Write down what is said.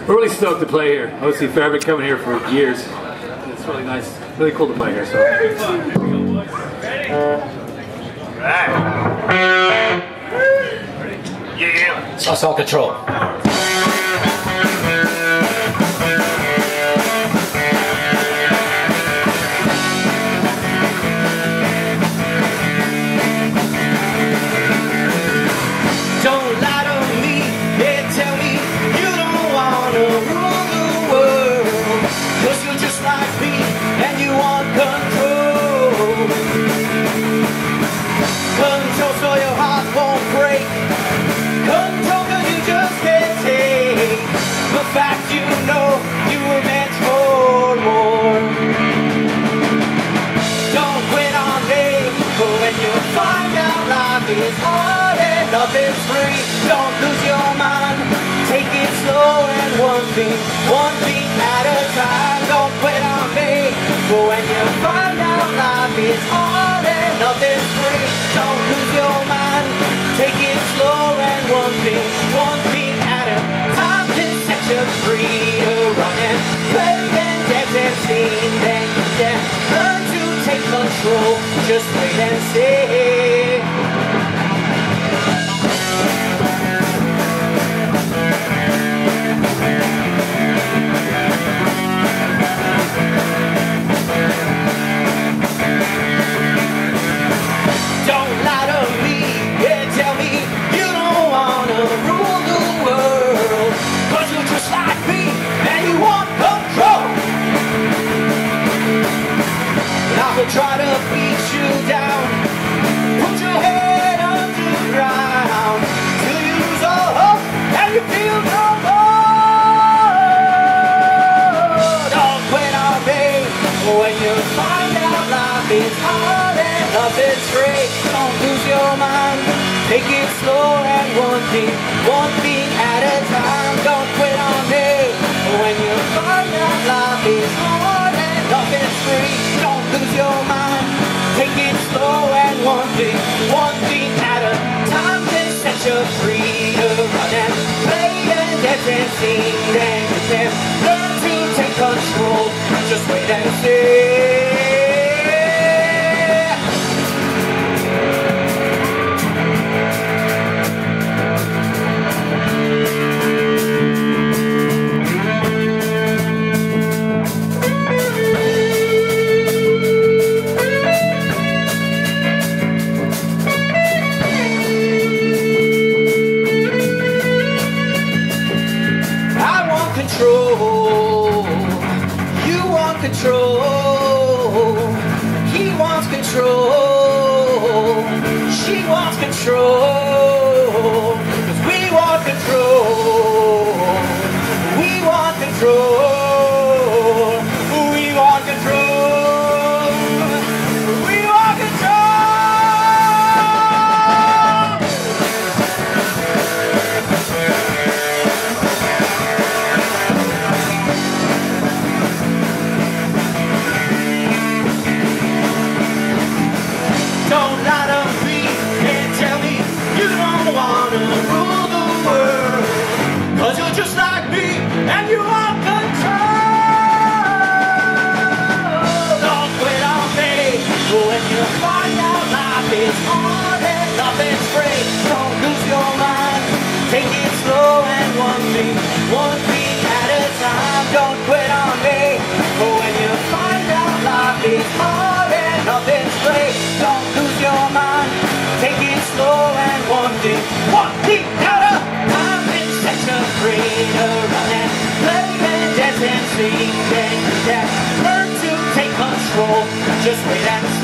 We're really stoked to play here. Obviously, I've been coming here for years. It's really nice, really cool to play here. So. Yeah. Self control. Don't lie to me, yeah, tell me you don't wanna rule the world. 'Cause you're just like me and you want control. Control so your heart won't break. Control 'cause you just can't take the fact you know you were meant for more. Don't quit on me, but when you find out life is hard and nothing's free, don't lose your mind. Take it slow and one beat at a time. Don't quit on me, but when you find out life is hard and nothing's free, don't lose your mind. Take it slow and one beat at a time. Can set you free to run and play and dance and sing. Then you can learn to take control. Just wait and see. Don't lie to me, yeah, tell me you don't wanna rule the world. 'Cause you're just like me and you want control. And I will try to beat you down, put your head underground, till you lose all hope and you feel no more. Don't quit on me, when you find out life is hard and nothing's free. Don't lose your mind, take it slow and one beat at a time. Don't quit on me, when you find out life is hard and nothing's free. Don't lose your mind, take it slow and one beat at a time. Can set you free to run and play and dance and sing. Then you can learn to take control. Just wait and see. Control, you want control, he wants control, she wants control, 'cause we want control, we want control, we want control, we want control. Don't lie to me and tell me you don't wanna rule the world. 'Cause you're just like me and you want control. Don't quit on me, when you find out life is hard and nothing's free. Don't lose your mind, take it slow and one beat at a time. Don't quit on me, when you find out life is hard and nothing's free. Don't lose your mind, take it slow and one beat at a time. Can set you free to run and play and dance and sing. Then you can learn to take control. Just wait and see.